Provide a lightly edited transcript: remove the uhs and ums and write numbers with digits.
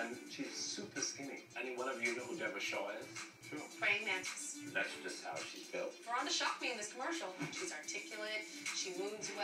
And she's super skinny. Any one of you know who Deborah Shaw is? Sure. Praying mantis. That's just how she's built. Veronda shocked me in this commercial. She's articulate, she moves well.